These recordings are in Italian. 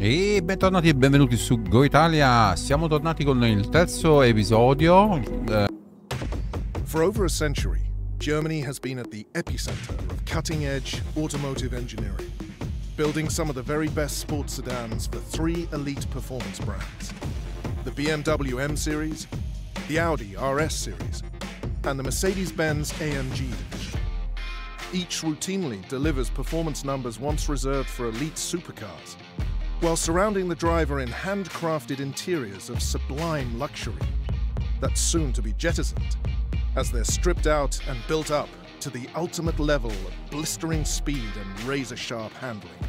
E bentornati e benvenuti su Go Italia. Siamo tornati con il terzo episodio. For over a century, Germany has been at the epicenter of cutting-edge automotive engineering, building some of the very best sports sedans for three elite performance brands: the BMW M Series, the Audi RS Series, and the Mercedes-Benz AMG division. Each routinely delivers performance numbers once reserved for elite supercars, while surrounding the driver in handcrafted interiors of sublime luxury that's soon to be jettisoned as they're stripped out and built up to the ultimate level of blistering speed and razor-sharp handling.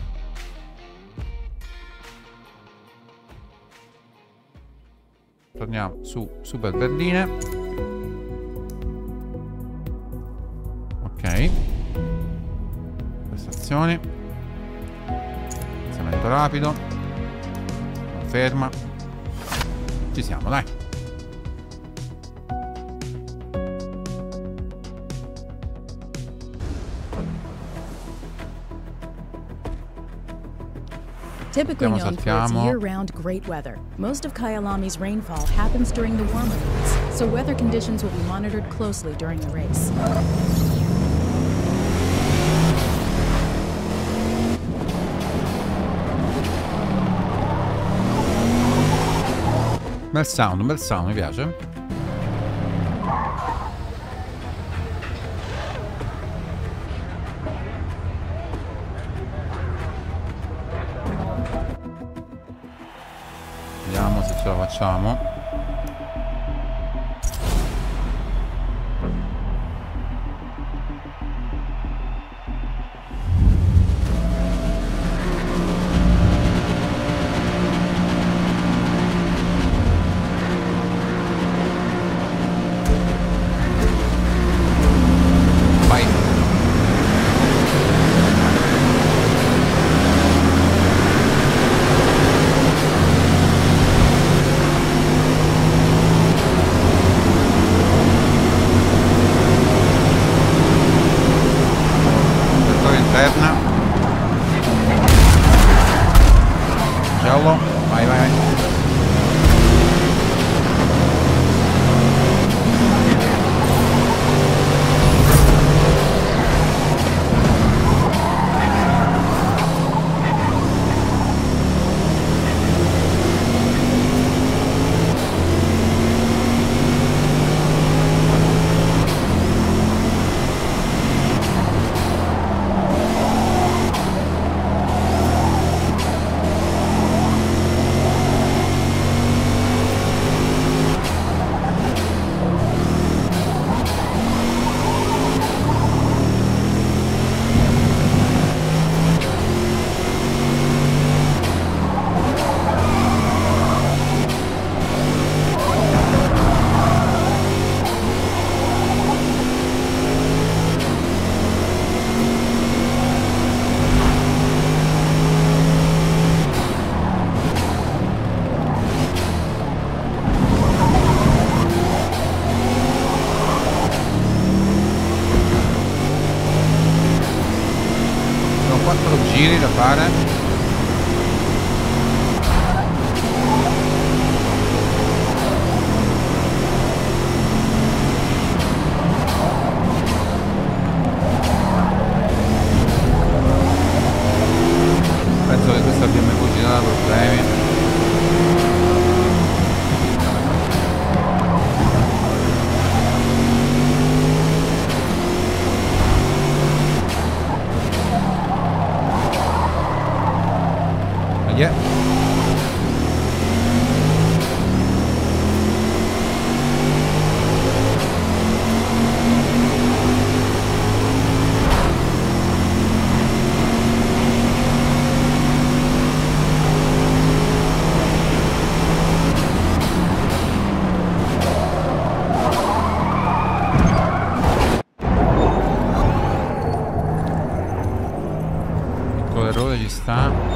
Torniamo su Super Berline. Ok. Prestazioni. Iniziamento rapido. Conferma. Ci siamo, dai. Typically known for its year-round great weather, most of Kyalami's rainfall happens during the warmer months, so weather conditions will be monitored closely during the race. Bel sound, mi piace. Vediamo se ce la facciamo. Giallo, vai. Sono 4 giri da fare. Penso che questa BMW ci darà problemi. Yeah. Piccolo errore ci sta.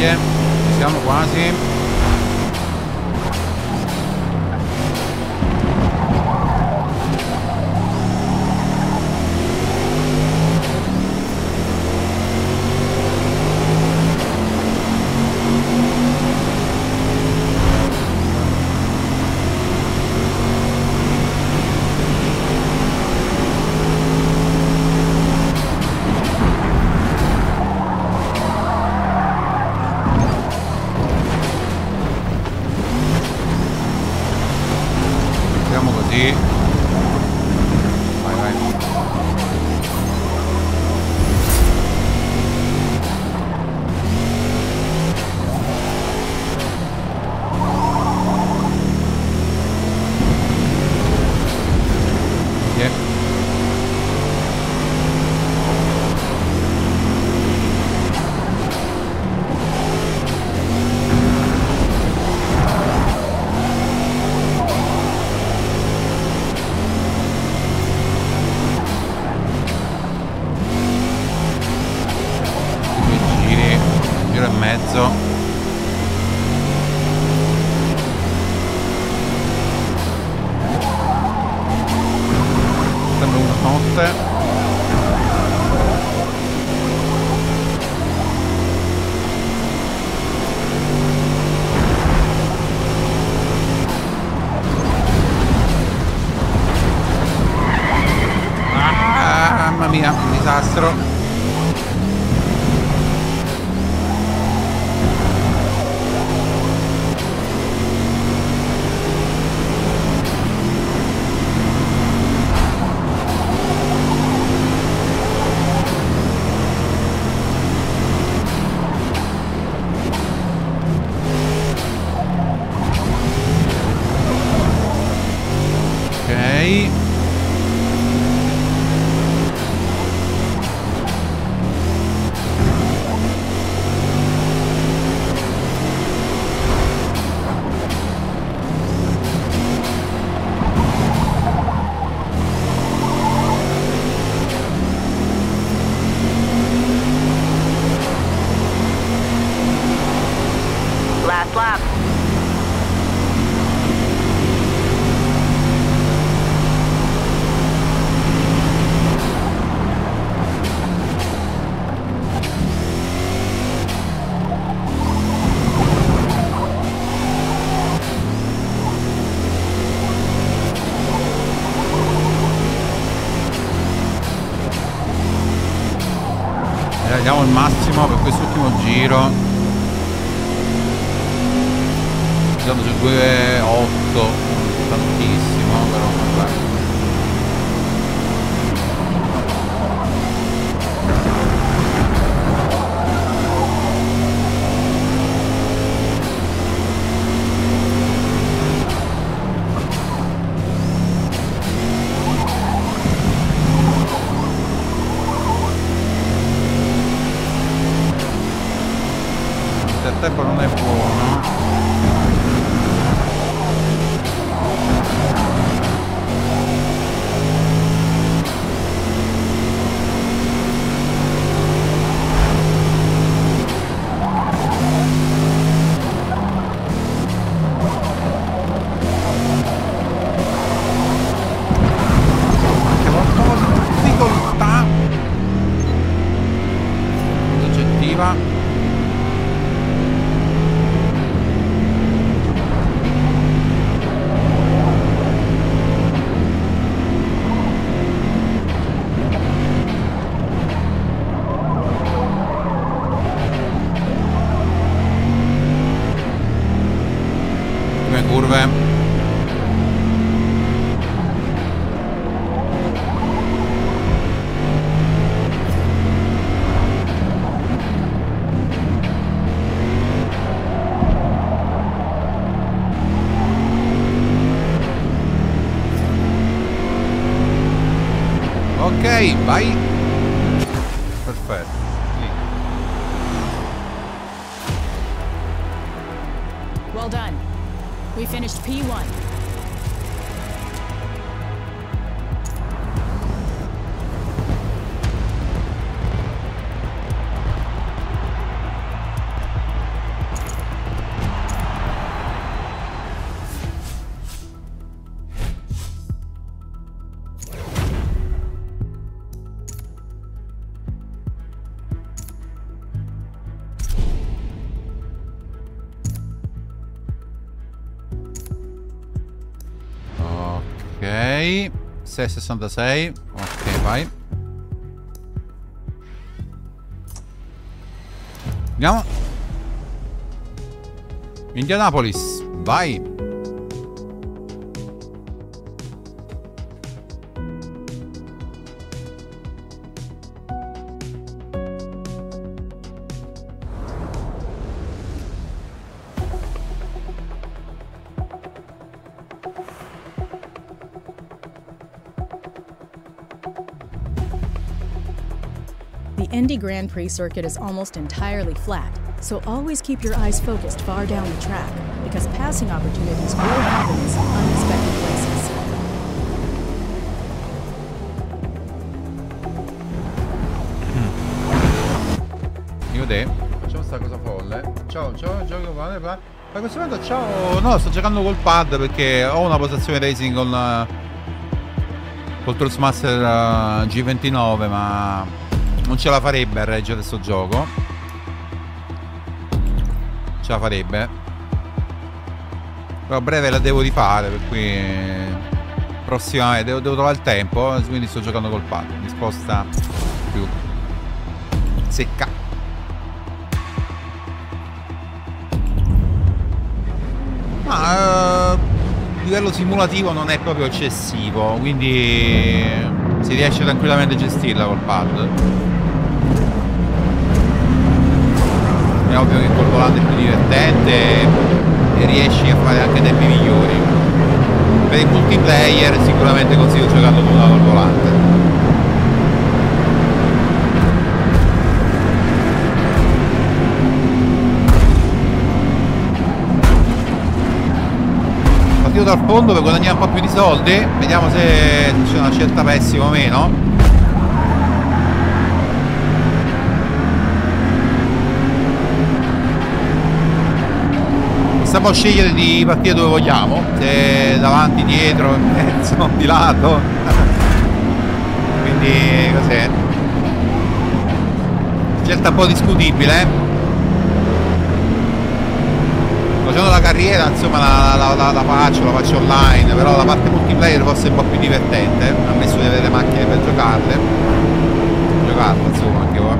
Dai, siamo quasi. Mamma mia, un disastro. Diamo il massimo per quest'ultimo giro. Siamo su 2.8, tantissimo, però vabbè. Il tempo non è buono. Anche molto difficoltà oggettiva. Curve. Ok, vai. Perfetto. Well done. We finished P1. 6. 6,66. Ok, vai. Andiamo. Indianapolis, vai. The Indy Grand Prix circuit is almost entirely flat, so always keep your eyes focused far down the track, because passing opportunities will happen in some unexpected places. Io te facciamo sta cosa folle. Ciao, gioco ma questo momento ciao. No, sto giocando col pad perché ho una postazione racing con col Toastmaster G29, ma non ce la farebbe a reggere questo gioco. Ce la farebbe. Però a breve la devo rifare, per cui prossimamente devo trovare il tempo, quindi sto giocando col pad. Risposta più secca. Ma il livello simulativo non è proprio eccessivo, quindi si riesce tranquillamente a gestirla col pad. È ovvio che col volante è più divertente e riesci a fare anche tempi migliori. Per il multiplayer sicuramente consiglio giocarlo col volante. Partito dal fondo per guadagnare un po' più di soldi. Vediamo se c'è una scelta pessima o meno. Possiamo scegliere di partire dove vogliamo, se davanti, dietro, in mezzo, di lato. Quindi cos'è? Scelta un po' discutibile. Facendo la carriera, insomma, la faccio online, però la parte multiplayer forse è un po' più divertente, ammesso di avere le macchine per giocarle. Giocarlo, insomma, anche qua.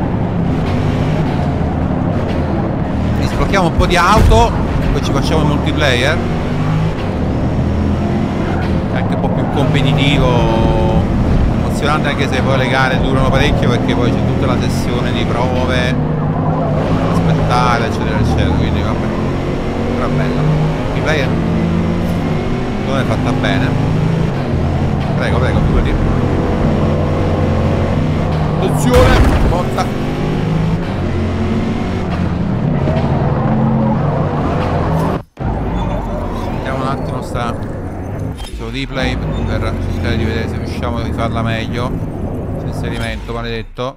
Quindi sblocchiamo un po' di auto. Poi ci facciamo il multiplayer, è anche un po' più competitivo, emozionante, anche se poi le gare durano parecchio perché poi c'è tutta la sessione di prove, aspettare eccetera eccetera, quindi vabbè, però è bella. Il multiplayer non è fatta bene. Prego, figurati. Attenzione, botta. Replay per cercare di vedere se riusciamo a rifarla meglio. Inserimento maledetto.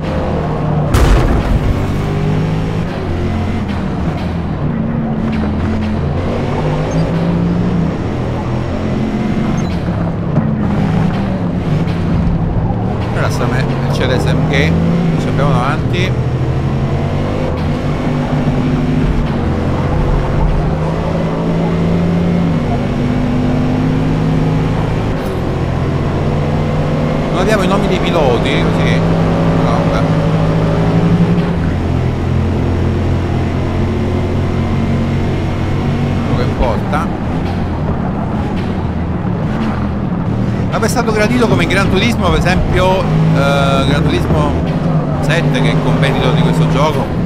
Ora sta Mercedes MG che ci abbiamo davanti. Abbiamo i nomi dei piloti, così. Vabbè. Quello che importa. Vabbè, è stato gradito come in Gran Turismo, per esempio Gran Turismo 7, che è il competitor di questo gioco,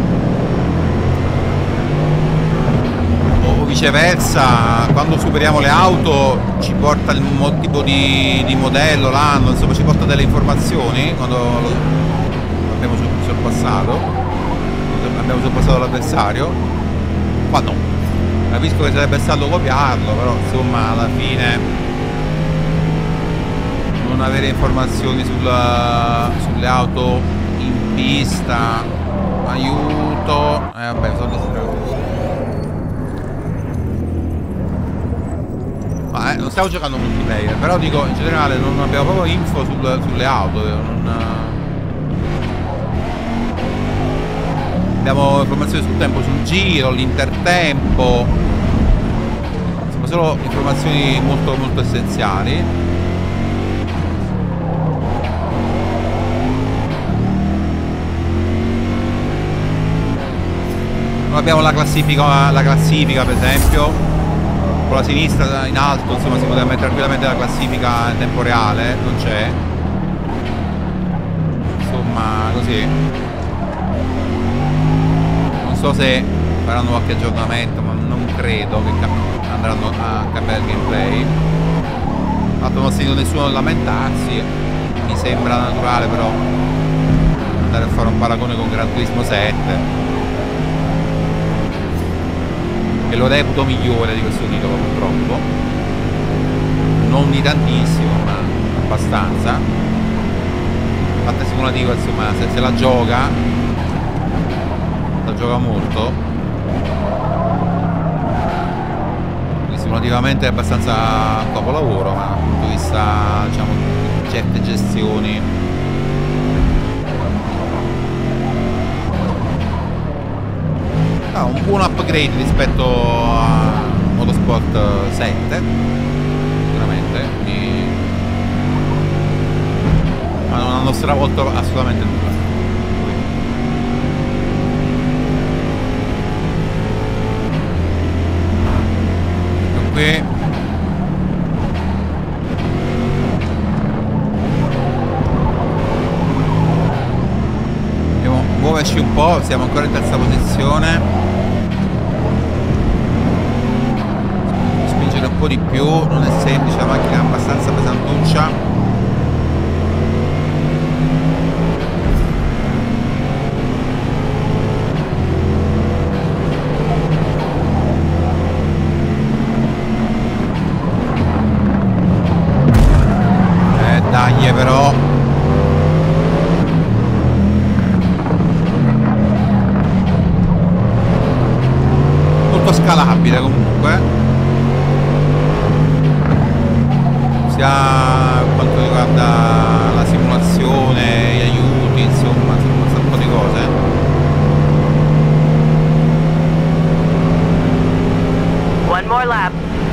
o viceversa, quando superiamo le auto ci porta il tipo di modello, l'anno, insomma ci porta delle informazioni quando abbiamo sorpassato l'avversario. Ma no, capisco che sarebbe stato copiarlo, però insomma alla fine non avere informazioni sulle auto in pista, aiuto, vabbè, sono distratto. Non stiamo giocando multiplayer, però dico in generale non abbiamo proprio info sulle auto, abbiamo informazioni sul tempo sul giro, l'intertempo, insomma solo informazioni molto molto essenziali. abbiamo la classifica per esempio. Con la sinistra in alto, insomma, si poteva mettere tranquillamente la classifica in tempo reale, non c'è. Insomma, così. Non so se faranno qualche aggiornamento, ma non credo che andranno a cambiare il gameplay. Fatto non ho sentito nessuno lamentarsi, mi sembra naturale però andare a fare un paragone con Gran Turismo 7, che lo reputo migliore di questo titolo purtroppo, non di tantissimo ma abbastanza. Parte simulativa insomma, se la gioca molto, quindi simulativamente è abbastanza capolavoro, ma dal punto di vista, diciamo, certe gestioni un buon upgrade rispetto a Motorsport 7 sicuramente, ma non hanno stravolto assolutamente nulla. Qui dobbiamo muoverci un po', siamo ancora in terza posizione, spingere un po' di più, non è semplice, la macchina è abbastanza pesantuccia. Dai però molto scalabile comunque, sia per quanto riguarda la simulazione, gli aiuti, insomma un po' di cose. One more lap.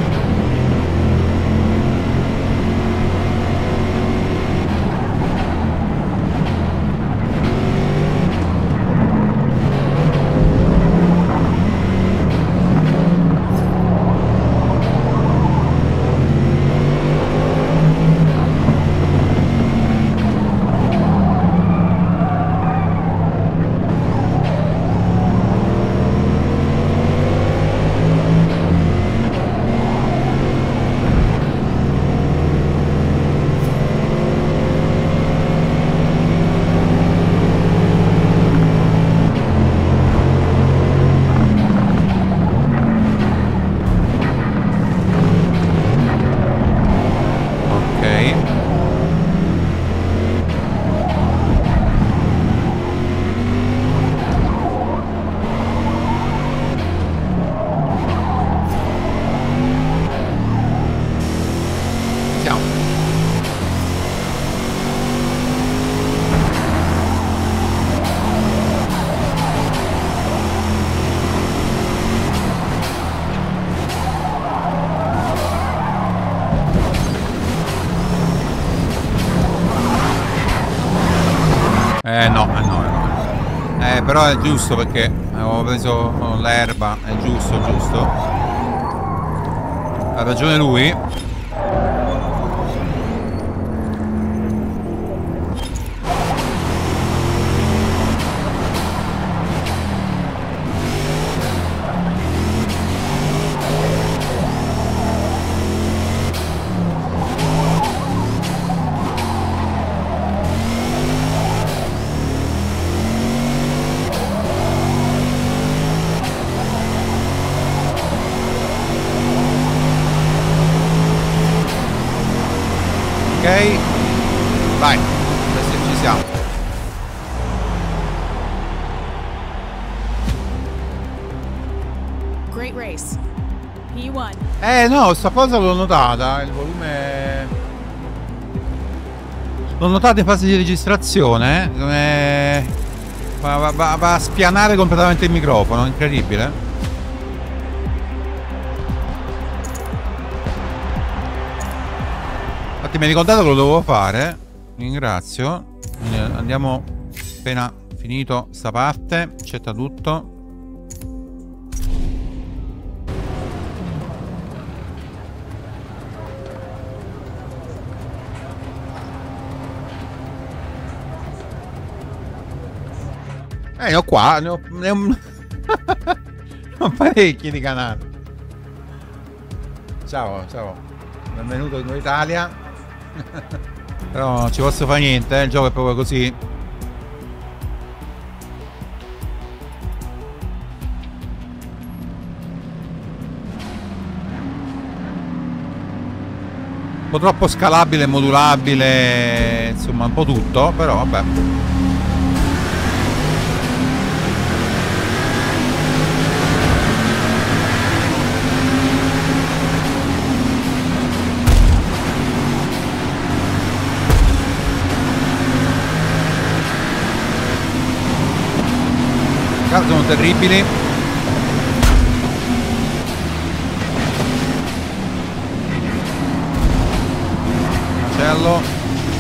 Però è giusto perché avevo preso l'erba, è giusto. Ha ragione lui. Ok, vai, adesso ci siamo. Great race. P1. No, sta cosa l'ho notata, il volume l'ho notato in fase di registrazione, va a spianare completamente il microfono, incredibile. Mi hai ricordato che lo dovevo fare, ringrazio. Quindi andiamo appena finito sta parte, accetta tutto. Ne ho qua, ne ho parecchi di canali. Ciao, benvenuto in Italia. Però non ci posso fare niente, il gioco è proprio così. Un po' troppo scalabile, modulabile, insomma un po' tutto, però vabbè. Sono terribili. Macello.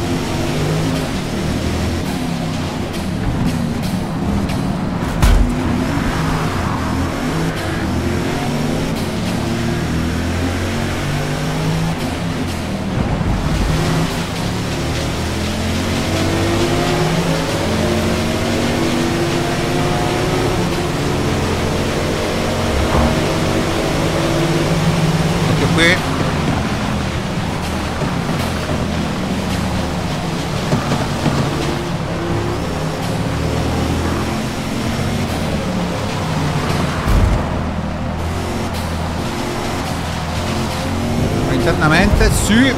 Internamente, sì.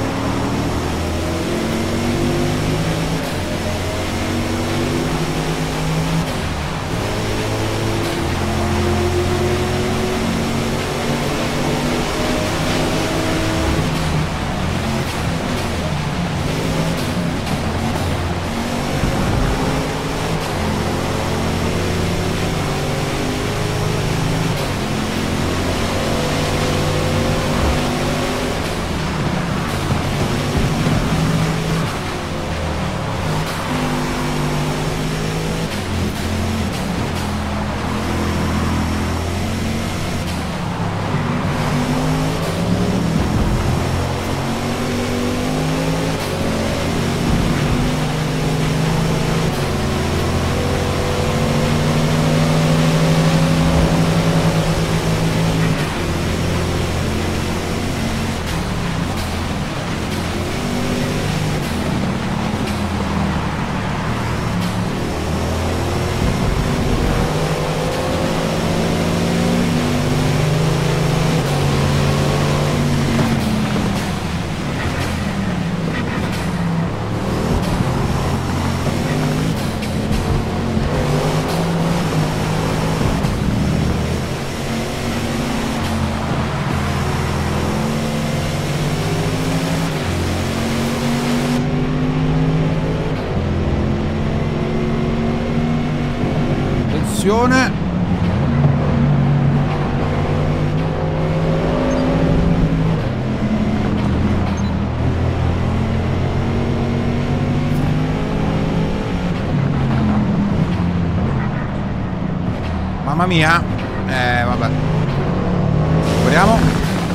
Mamma mia. Vabbè. Speriamo.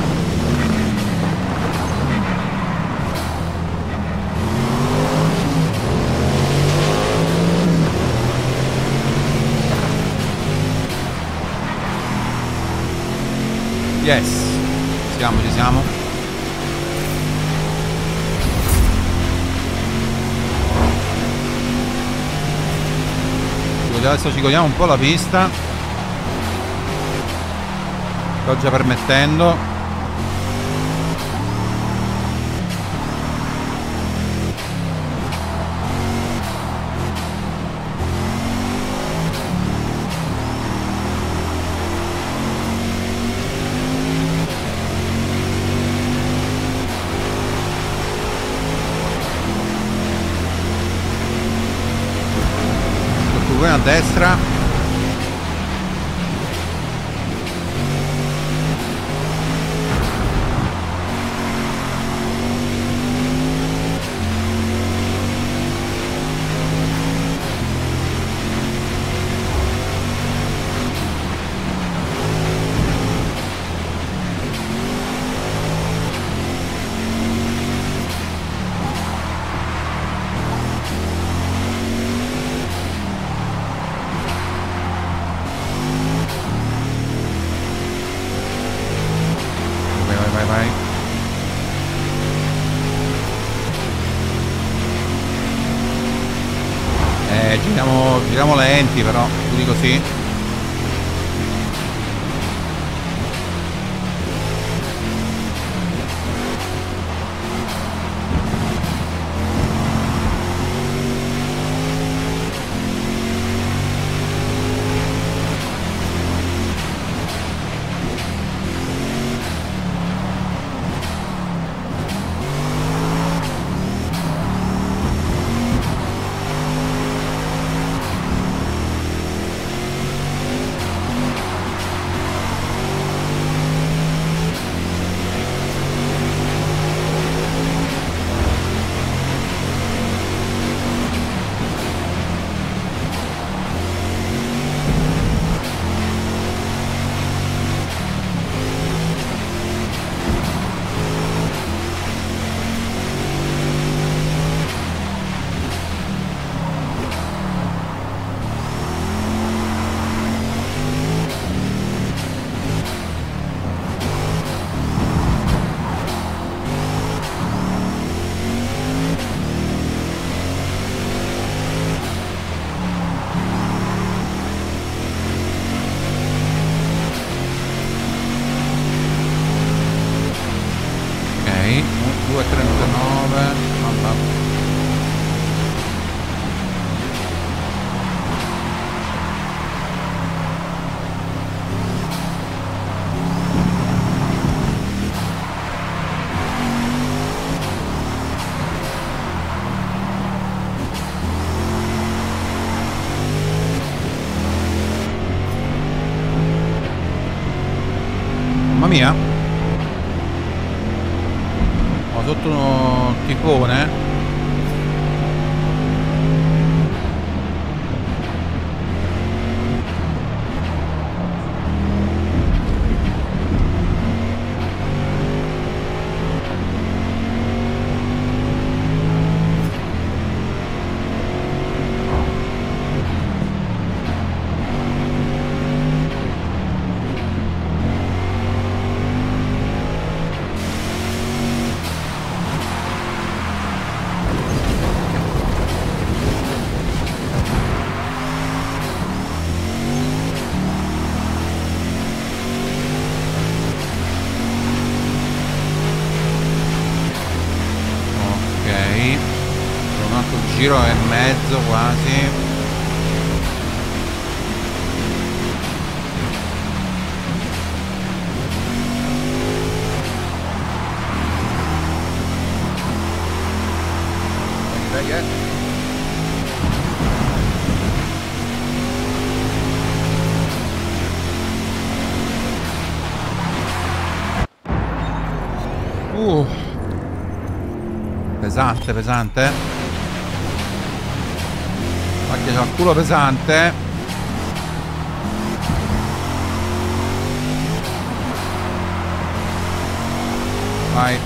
Yes, ci siamo. Adesso ci godiamo un po' la pista, pioggia permettendo. A destra. Giriamo lenti però, più di così. Ok, 2,39. Mamma. Mamma mia. Ho sotto un tifone. Un altro giro e mezzo quasi. Pesante, pesante. Macchia c'ha il culo pesante. Vai.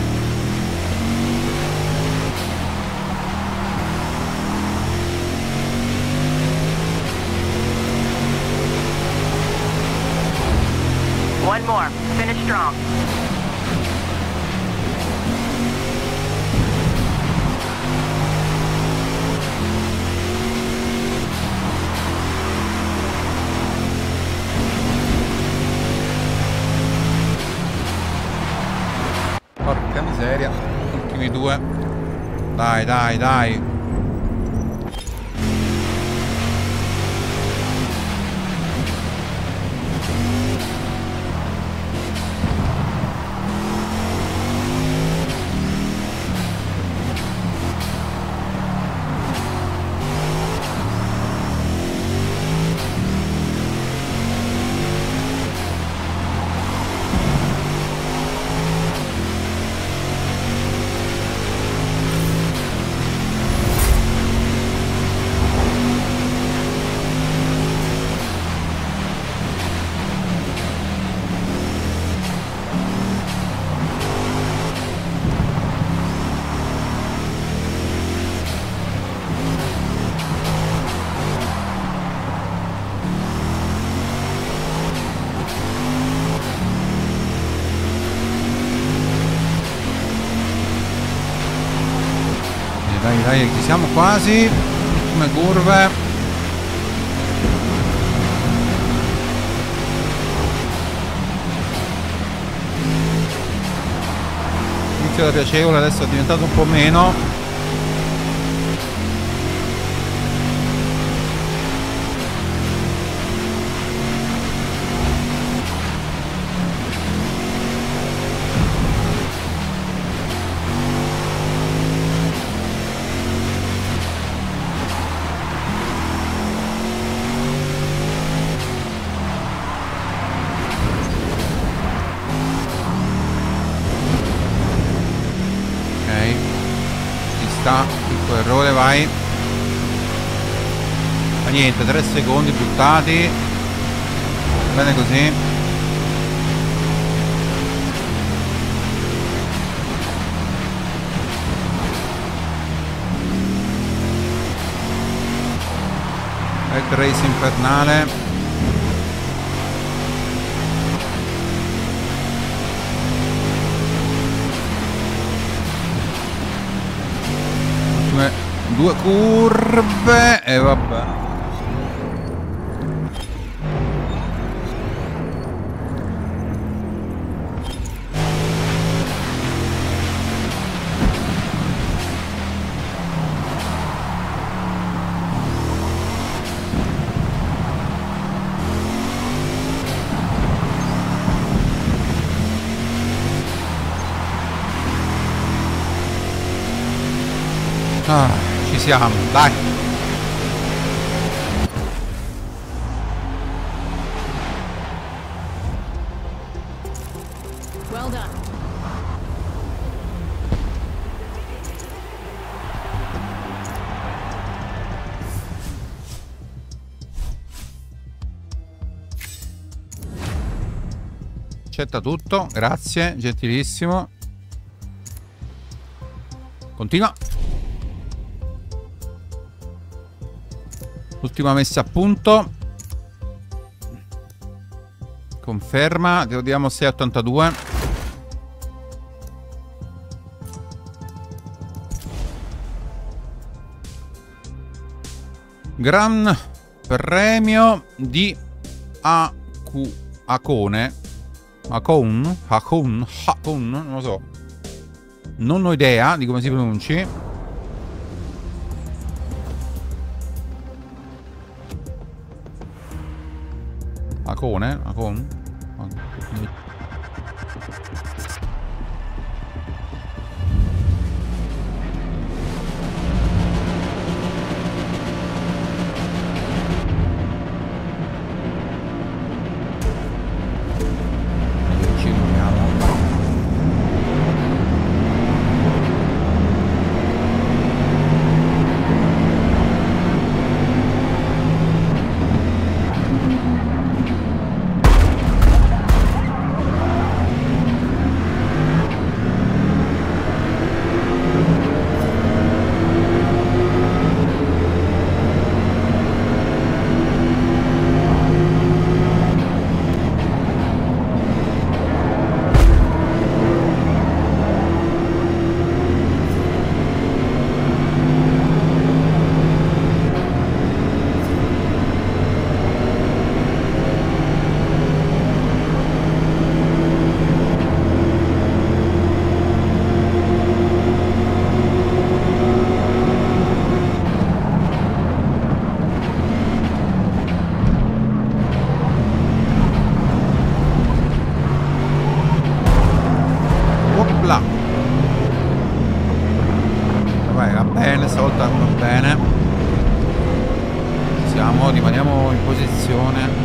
One more. Finish strong. Porca miseria. Ultimi due. Dai, dai, dai. Dai, dai, ci siamo quasi. Ultime curve. Inizio da piacevole, adesso è diventato un po' meno. Piccolo errore, vai. Ma niente, 3 secondi buttati. Bene così. Red race infernale. Due curve e vabbè. Ci siamo, dai. Well done. Accetta tutto, grazie, gentilissimo. Continua. Ultima messa a punto. Conferma. Te lo diamo 6,82. Gran premio di Hakone. Hakone, non lo so. Non ho idea di come si pronunci. Hakone? Ci proviamo. Rimaniamo in posizione.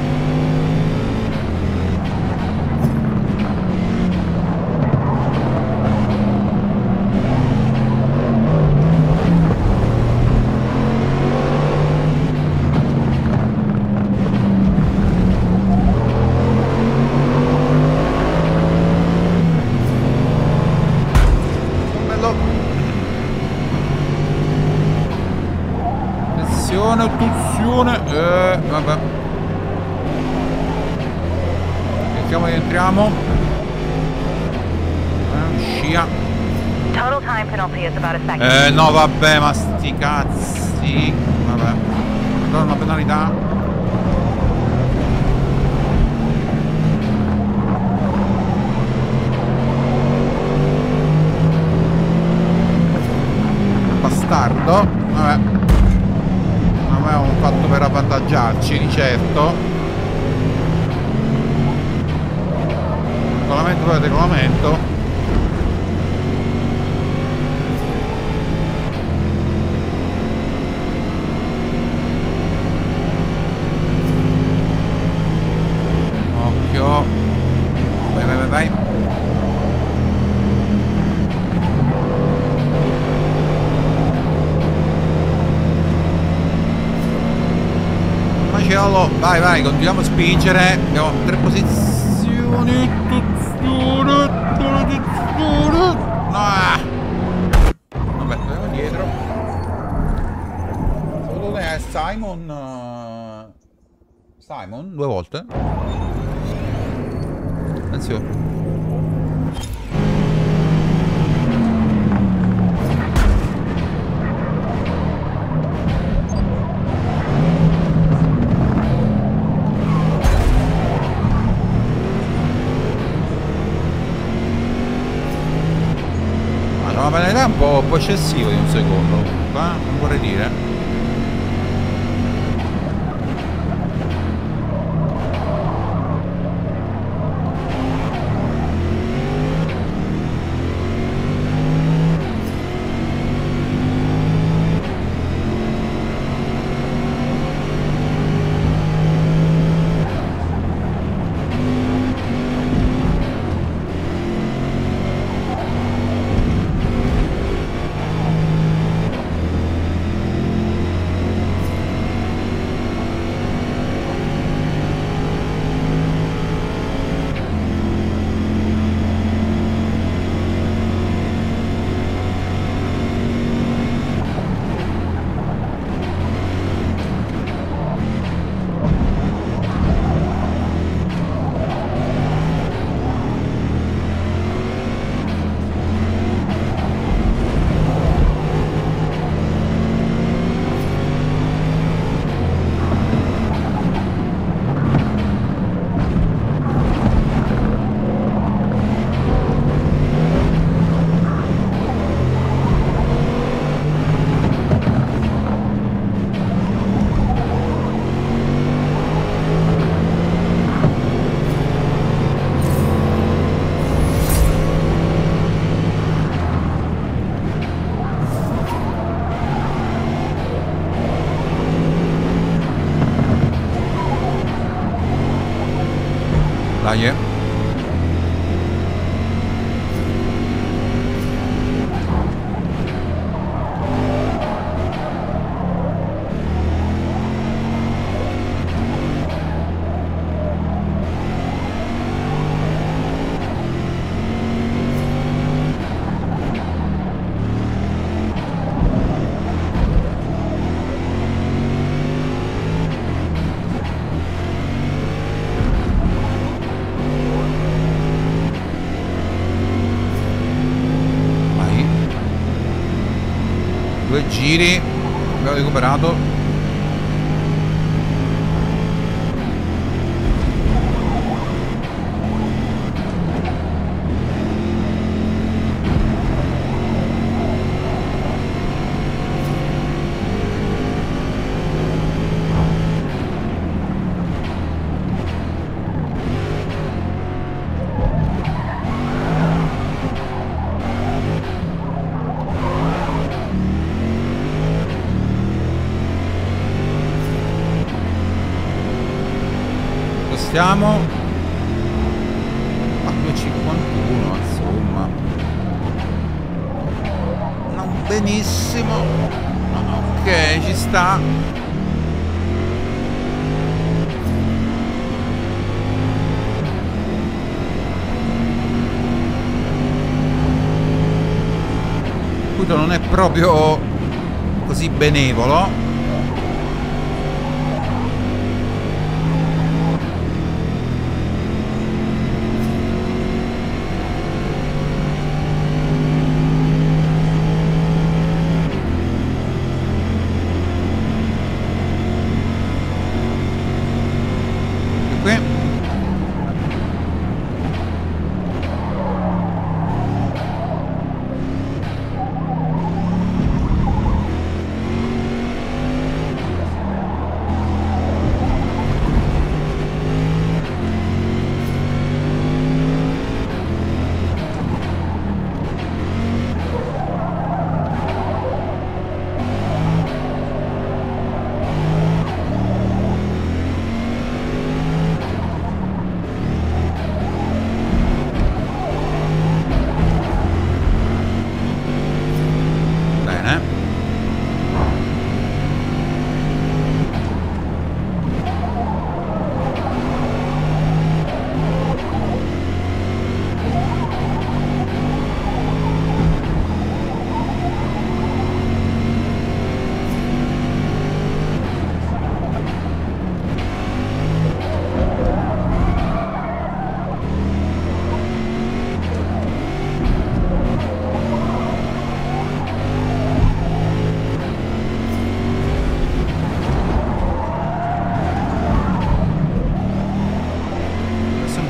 Attenzione, vabbè. Cerchiamo di entriamo. Scia. Total time penalty is about a second. No, vabbè, ma sti cazzi. Vabbè. Allora una penalità. Bastardo. Vabbè. Non avevamo fatto per avvantaggiarci, di certo. Regolamento per regolamento. Occhio. Vai, vai, vai, vai. Macello, vai, vai, continuiamo a spingere. Abbiamo 3 posizioni. Ah. Vabbè, andiamo dietro. Solo è Simon. Simon, 2 volte. Attenzione. Una penalità un po' eccessiva di un secondo, non vorrei dire. Dai, giri, abbiamo recuperato. Siamo a 2,51, insomma, non benissimo. Ok, ci sta. Questo non è proprio così benevolo.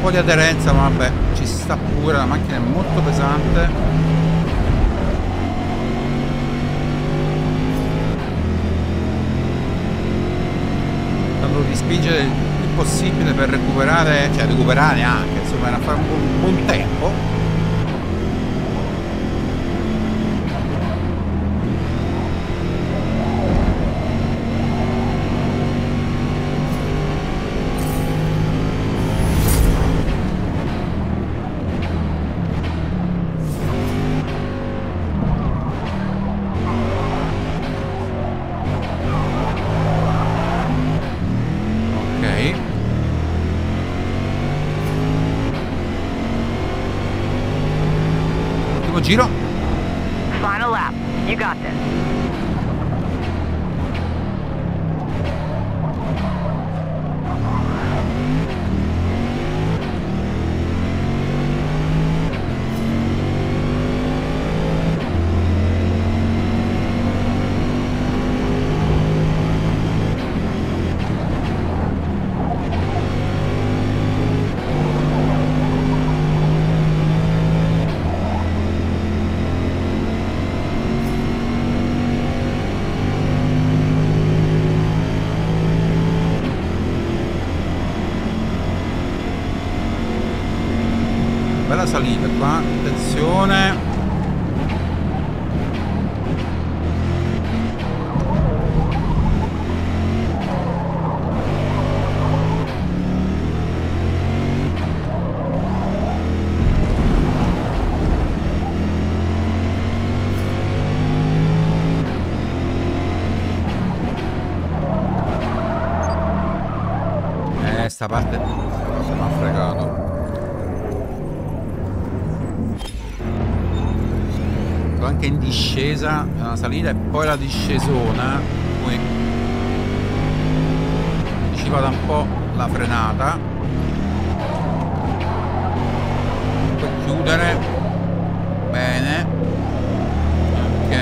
po' di aderenza, ma vabbè, ci sta pure, la macchina è molto pesante. Tentando di spingere il più possibile per recuperare, cioè recuperare anche, insomma, a fare un buon tempo. Giro. Final lap. You got this. Bella salita qua, attenzione. Sta parte se mi ha fregato. Anche in discesa, una salita e poi la discesona, poi ci vada un po' la frenata, puoi chiudere bene, ok,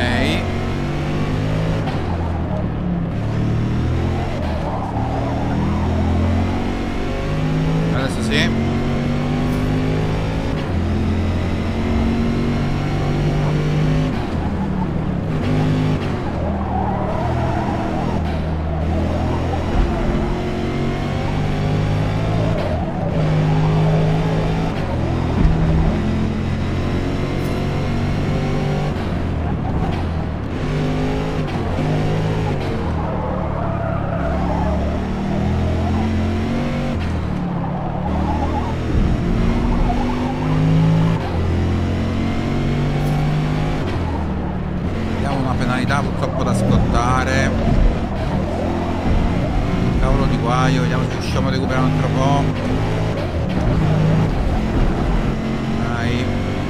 adesso sì. Purtroppo da scontare, cavolo di guaio, vediamo se riusciamo a recuperare un altro po'. Dai,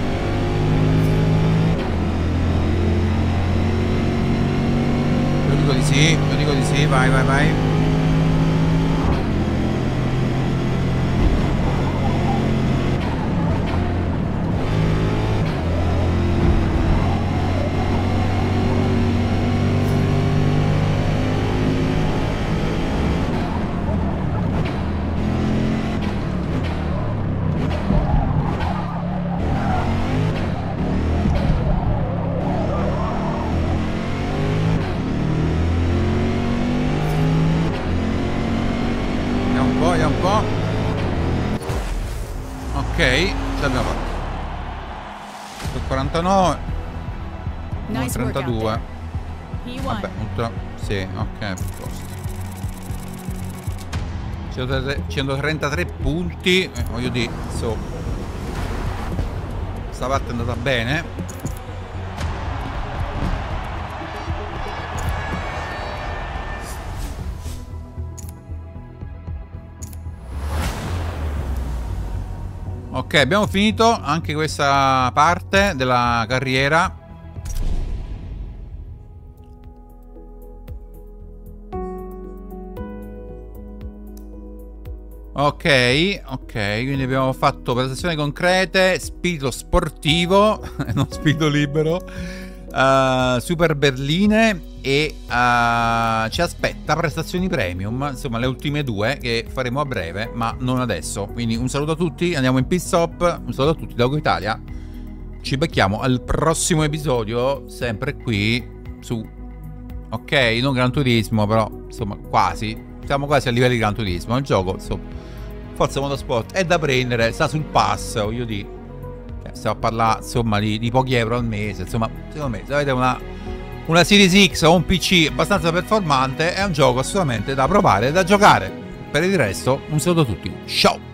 io dico di sì, vai. Un po'. Ok, ce l'abbiamo fatta. 49, Nice work out 32. there. He won. Vabbè, molto. Sì, ok, posto. 133 punti. Voglio dire, insomma, sta parte è andata bene. Ok, abbiamo finito anche questa parte della carriera. Ok, quindi abbiamo fatto prestazioni concrete, spirito sportivo, non spirito libero, super berline, e ci aspetta prestazioni premium, insomma le ultime 2 che faremo a breve, ma non adesso. Quindi un saluto a tutti, andiamo in pit stop, un saluto a tutti da Go Italia, ci becchiamo al prossimo episodio, sempre qui su, ok, non Gran Turismo, però insomma quasi, siamo quasi a livello di Gran Turismo. Il gioco, insomma, Forza Motorsport è da prendere, sta sul pass, voglio dire, stiamo a parlare insomma di pochi euro al mese, insomma secondo me se avete una Series X o un PC abbastanza performante è un gioco assolutamente da provare e da giocare. Per il resto un saluto a tutti, ciao!